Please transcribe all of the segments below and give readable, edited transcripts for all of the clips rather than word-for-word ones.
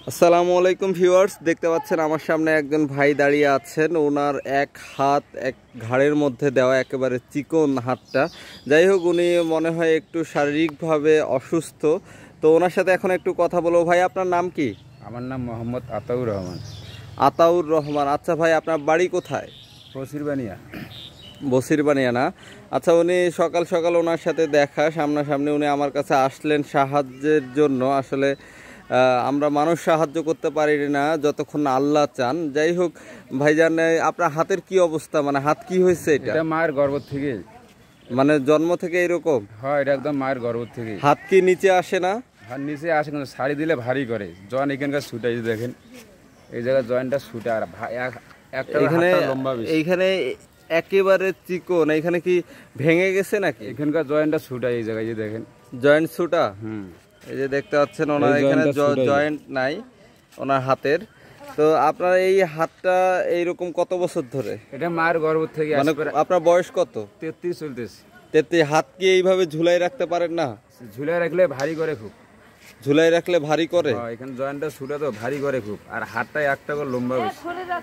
আসসালামু আলাইকুম ভিউয়ার্স, দেখতে পাচ্ছেন আমার সামনে একজন ভাই দাঁড়িয়ে আছেন। ওনার এক হাত এক ঘাড়ের মধ্যে দেওয়া, একেবারে চিকন হাতটা। যাই হোক, উনি মনে হয় একটু শারীরিকভাবে অসুস্থ। তো ওনার সাথে এখন একটু কথা বলবো। ভাই, আপনার নাম কি? আমার নাম মোহাম্মদ আতাউর রহমান। আতাউর রহমান। আচ্ছা ভাই, আপনার বাড়ি কোথায়? বসিরবানিয়া। বসিরবানিয়া না? আচ্ছা, উনি সকাল সকাল ওনার সাথে দেখা সামনাসামনি, উনি আমার কাছে আসলেন সাহায্যের জন্য। আসলে আমরা মানুষ সাহায্য করতে পারি না যতক্ষণ না আল্লাহ চান। যাই হোক ভাইজান, আপনার হাতের কি অবস্থা? মানে হাত কি হয়েছে? এটা মায়ের গর্ভ থেকে, মানে জন্ম থেকে এরকম? হ্যাঁ, এটা একদম মায়ের গর্ভ থেকে। হাত কি নিচে আসে না? হাত নিচে আসে, কিন্তু শাড়ি দিলে ভারী করে। জয়েন্ট এখানকার ছুটাই দেখেন, এই জায়গায় জয়েন্টটা ছুটে, আর এইখানে একেবারে চিকন। এইখানে কি ভেঙে গেছে নাকি? এখানকার জয়েন্টটা ছুটাই, এই জায়গায় দেখেন জয়েন্ট ছুটা। এই যে দেখতে পাচ্ছেন ওনার এখানে জয়েন্ট নাই ওনার হাতের। তো আপনার এই হাতটা এইরকম কত বছর ধরে? এটা মায়ের গর্ভ থেকে। মানে আপনার বয়স কত? 33 চলতেছে। 33। হাত কি এইভাবে ঝুলাই রাখতে পারেন না? ঝুলাই রাখলে ভারী করে খুব। ঝুলাই রাখলে ভারী করে? এখানে জয়েন্টটা ছুটা তো ভারী করে খুব, আর হাতটা একটা করে লম্বা বেশি।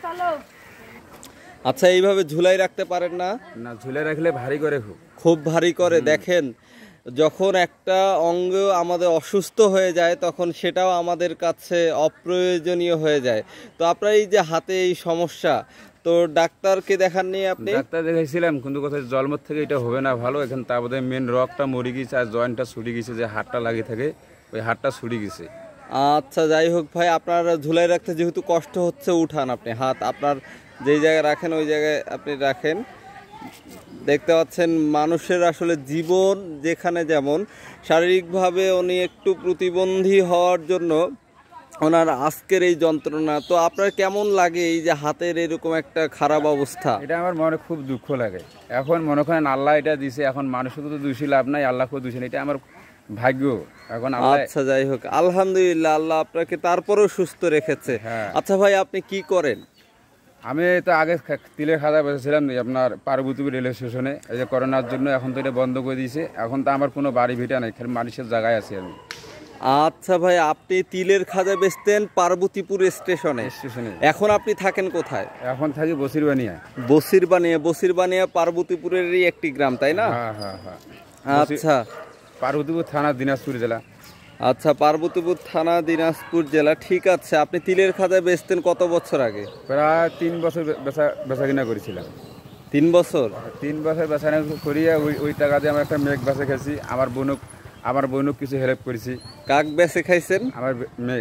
আচ্ছা, এইভাবে ঝুলাই রাখতে পারেন না? না, ঝুলাই রাখলে ভারী করে খুব, খুব ভারী করে। দেখেন, যখন একটা অঙ্গ আমাদের অসুস্থ হয়ে যায় তখন সেটাও আমাদের কাছে অপ্রয়োজনীয় হয়ে যায়। তো আপনার এই যে হাতে এই সমস্যা, তো ডাক্তারকে দেখাননি আপনি? ডাক্তার দেখাইছিলাম, কিন্তু কোথায় জন্ম থেকে এটা হবে না ভালো। এখানে তার বোধহয় মেন রগটা মরে গেছে, আর জয়েন্টটা ছুটে গেছে, যে হাতটা লাগিয়ে থাকে ওই হাতটা ছুটে গেছে। আচ্ছা, যাই হোক ভাই, আপনার ঝুলাই রাখতে যেহেতু কষ্ট হচ্ছে, উঠান আপনি হাত। আপনার যেই জায়গায় রাখেন ওই জায়গায় আপনি রাখেন। দেখতে পাচ্ছেন মানুষের আসলে জীবন যেখানে যেমন, শারীরিকভাবে উনি একটু প্রতিবন্ধী হওয়ার জন্য ওনার আজকের এই যন্ত্রণা। তো আপনার কেমন লাগে এই যে হাতের এরকম একটা খারাপ অবস্থা? এটা আমার মনে খুব দুঃখ লাগে। এখন মনে করেন আল্লাহ এটা দিছে, এখন মানুষকে তো দোষী লাভ নাই, আল্লাহকেও দোষী নেই, এটা আমার ভাগ্য। এখন আচ্ছা, যাই হোক, আলহামদুলিল্লাহ, আল্লাহ আপনাকে তারপরেও সুস্থ রেখেছে। আচ্ছা ভাই, আপনি কি করেন? আমি তো আগে তিলের খাজা বেঁচেছিলাম আপনার পার্বতীপুর রেল স্টেশনে। এই যে করোনার জন্য এখন তো এটা বন্ধ করে দিয়েছে। এখন তো আমার কোনো বাড়ি ভিটা নেই, খালি মানুষের জায়গায় আছি আমি। আচ্ছা ভাই, আপনি তিলের খাজা বেচতেন পার্বতীপুর স্টেশনে। এখন আপনি থাকেন কোথায়? এখন থাকি বসিরবানিয়া। বসিরবানিয়া পার্বতীপুরেরই একটি গ্রাম, তাই না? হ্যাঁ। আচ্ছা, পার্বতীপুর থানা, দিনাজপুর জেলা। আচ্ছা, পার্বতীপুর থানা, দিনাজপুর জেলা। ঠিক আছে। আপনি তিলের খাজা বেচতেন কত বছর আগে? প্রায় 3 বছর বেচা কিনা করেছিলাম। 3 বছর? 3 বছর বেচা কিনা করিয়া ওই টাকা দিয়ে আমার একটা মেঘ বেচে খেয়েছি। আমার বোনক কিছু হেল্প করেছি। কাক বেচে খাইছেন? আমার মেঘ।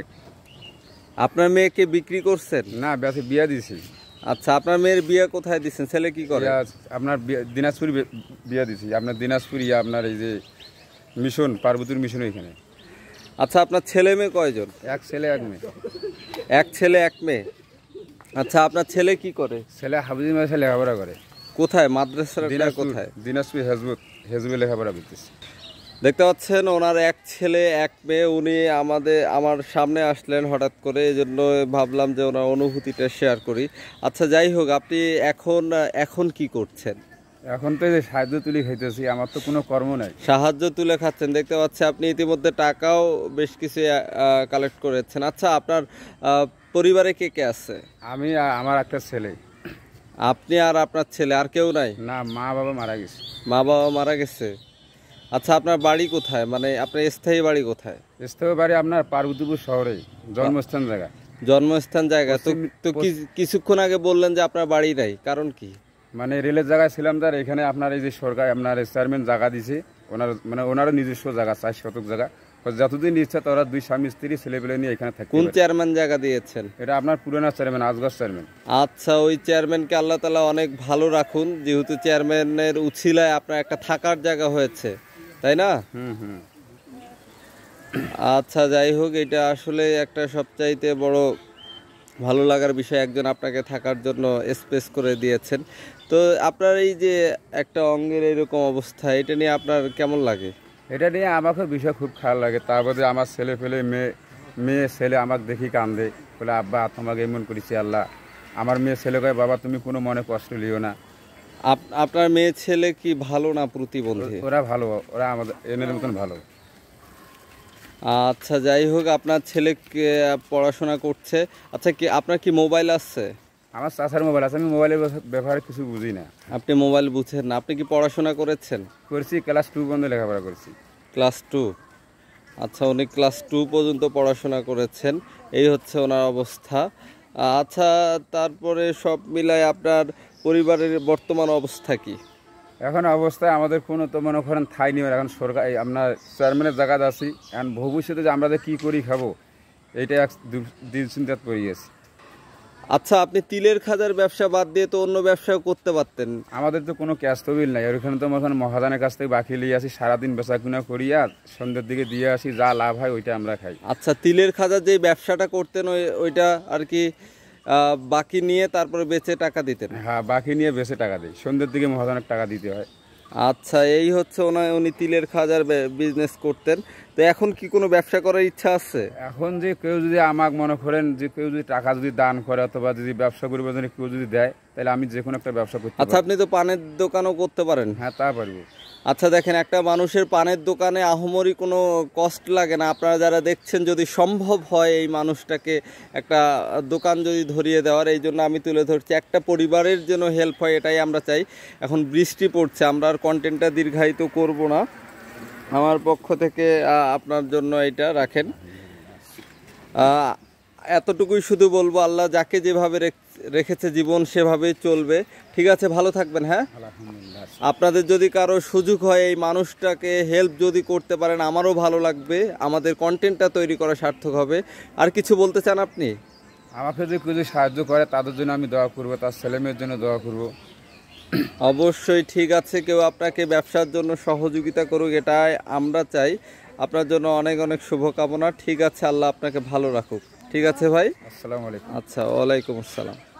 আপনার মেয়েকে বিক্রি করছেন? না, বেচে বিয়া দিয়েছি। আচ্ছা, আপনার মেয়ের বিয়ে কোথায় দিচ্ছেন? ছেলে কি করে? আপনার দিনাজপুর বিয়া দিয়েছি। আপনার দিনাজপুর আপনার এই যে মিশন, পার্বতীর মিশন এখানে। আচ্ছা, আপনার ছেলে মেয়ে কয়জন? এক ছেলে এক মেয়ে। এক ছেলে এক মেয়ে। আচ্ছা, আপনার ছেলে কি করে? ছেলে হাফিজ মাদ্রাসায় লেখাপড়া করে। কোথায় মাদ্রাসাটা? কোথায়? দিনাজপুর হেজবে লেখাপড়া করতেছে। দেখতে পাচ্ছেন ওনার এক ছেলে এক মেয়ে। উনি আমার সামনে আসলেন হঠাৎ করে, এই জন্য ভাবলাম যে ওনার অনুভূতিটা শেয়ার করি। আচ্ছা, যাই হোক, আপনি এখন কি করছেন? এখন তো যে সাহায্য তুলে খাইতেছি, আমার তো কোনো কর্ম নাই। সাহায্য তুলে খাচ্ছেন। দেখতে পাচ্ছি আপনি ইতিমধ্যে টাকাও বেশ কিছু কালেক্ট করেছেন। আচ্ছা, আপনার পরিবারে কে কে আছে? আমি, আমার একটা ছেলে। আপনি আর আপনার ছেলে, আর কেউ নাই? না, মা বাবা মারা গেছে। মা বাবা মারা গেছে। আচ্ছা, আপনার বাড়ি কোথায়? মানে আপনার স্থায়ী বাড়ি কোথায়? স্থায়ী বাড়ি আপনার পার্বতীপুর শহরে, জন্মস্থান জায়গা। জন্মস্থান জায়গা। তো কিছুক্ষণ আগে বললেন যে আপনার বাড়ি নাই, কারণ কি? মানে রেলের জায়গায় ছিলাম, তার এখানে আপনার এই যে সরকার আপনার চেয়ারম্যান জায়গা দিছে, ওনারও নিজস্ব জায়গা, 4 শতক জায়গা। যতদিন ইচ্ছা তোরা 2 স্বামী স্ত্রী ছেলে পেলে নিয়ে এখানে থাকে। কোন চেয়ারম্যান জায়গা দিয়েছেন? এটা আপনার পুরানা চেয়ারম্যান, আজগর চেয়ারম্যান। আচ্ছা, ওই চেয়ারম্যানকে আল্লাহ তাআলা অনেক ভালো রাখুন, যেহেতু চেয়ারম্যানের উছিলায় আপনার একটা থাকার জায়গা হয়েছে, তাই না? আচ্ছা, যাই হোক, এটা আসলে একটা সবচাইতে বড় ভালো লাগার বিষয়, একজন আপনাকে থাকার জন্য স্পেস করে দিয়েছেন। তো আপনার এই যে একটা অঙ্গের এরকম অবস্থা, এটা নিয়ে আপনার কেমন লাগে? এটা নিয়ে আমাকে বিষয় খুব খারাপ লাগে। তার মধ্যে আমার ছেলে ফেলে মেয়ে ছেলে আমাকে দেখি কান্দে, বলে আব্বা তোমাকে এমন করেছি আল্লাহ। আমার মেয়ে ছেলে কয় বাবা তুমি কোনো মনে কষ্ট লিও না। আপনার মেয়ে ছেলে কি ভালো না প্রতিবন্ধী? ওরা ভালো, ওরা আমাদের এনের মতন ভালো। আচ্ছা, যাই হোক, আপনার ছেলে পড়াশোনা করছে। আচ্ছা, কি আপনার কি মোবাইল আছে? আমার চাচার মোবাইল আছে, আমি মোবাইলের ব্যাপারে কিছু বুঝি না। আপনি মোবাইল বুঝেন না? আপনি কি পড়াশোনা করেছেন? করছি, ক্লাস 2 পর্যন্ত লেখাপড়া করছি। ক্লাস 2? আচ্ছা, উনি ক্লাস 2 পর্যন্ত পড়াশোনা করেছেন, এই হচ্ছে ওনার অবস্থা। আচ্ছা, তারপরে সব মিলায় আপনার পরিবারের বর্তমান অবস্থা কি? এখন অবস্থায় আমাদের কোনো তো মনে করেন ঠাই নেই, এখন সরকার আপনার চেয়ারম্যানের জায়গাতে আছি। এখন ভবিষ্যতে যে আমরা যে কী করি খাবো, এইটা এক দুশ্চিন্তায় পড়ে গেছি। আচ্ছা, আপনি তিলের খাজার ব্যবসা বাদ দিয়ে তো অন্য ব্যবসাও করতে পারতেন। আমাদের তো কোনো ক্যাশ তহবিল নাই, ওইখানে তো মনে করেন মহাজনের কাছ থেকে বাকি নিয়ে আসি, সারাদিন বেচা কিনা করি আর সন্ধ্যের দিকে দিয়ে আসি, যা লাভ হয় ওইটা আমরা খাই। আচ্ছা, তিলের খাজার যে ব্যবসাটা করতেন ওইটা আর কি বাকি নিয়ে তারপরে বেচে টাকা দিতেন? হ্যাঁ, বাকি নিয়ে বেশি টাকা দিই, সন্ধ্যের দিকে মহাজনের টাকা দিতে হয়। আচ্ছা, এই হচ্ছে উনি তিলের খাজার বিজনেস করতেন। তো এখন কি কোনো ব্যবসা করার ইচ্ছা আছে? এখন যে কেউ যদি আমাকে মনে করেন যে কেউ যদি টাকা যদি দান করে অথবা যদি ব্যবসা করিবার জন্য কেউ যদি দেয়, তাহলে আমি যে কোনো একটা ব্যবসা করতে আচ্ছা, পারি। আপনি তো পানের দোকানও করতে পারেন। হ্যাঁ, তা পারবো। আচ্ছা, দেখেন, একটা মানুষের পানের দোকানে আহামরি কোনো কষ্ট লাগে না। আপনারা যারা দেখছেন, যদি সম্ভব হয় এই মানুষটাকে একটা দোকান যদি ধরিয়ে দেওয়ার, এই জন্য আমি তুলে ধরছি। একটা পরিবারের যেন হেল্প হয়, এটাই আমরা চাই। এখন বৃষ্টি পড়ছে, আমরা আর কন্টেন্টটা দীর্ঘায়িত করব না। আমার পক্ষ থেকে আপনার জন্য এটা রাখেন। এতটুকুই শুধু বলবো, আল্লাহ যাকে যেভাবে রেখেছে জীবন সেভাবেই চলবে। ঠিক আছে, ভালো থাকবেন। হ্যাঁ, আলহামদুলিল্লাহ। আপনাদের যদি কারো সুযোগ হয় এই মানুষটাকে হেল্প যদি করতে পারেন, আমারও ভালো লাগবে, আমাদের কন্টেন্টটা তৈরি করা সার্থক হবে। আর কিছু বলতে চান আপনি? আমাকে যে কেউ যদি সাহায্য করে তাদের জন্য আমি দোয়া করবো, তার ছেলে মেয়ের জন্য দোয়া করবো। অবশ্যই, ঠিক আছে, কেউ আপনাকে ব্যবসার জন্য সহযোগিতা করুক, এটাই আমরা চাই। আপনার জন্য অনেক অনেক শুভকামনা। ঠিক আছে, আল্লাহ আপনাকে ভালো রাখুক। ঠিক আছে ভাই, আসসালামু আলাইকুম। আচ্ছা, ওয়ালাইকুম আসসালাম।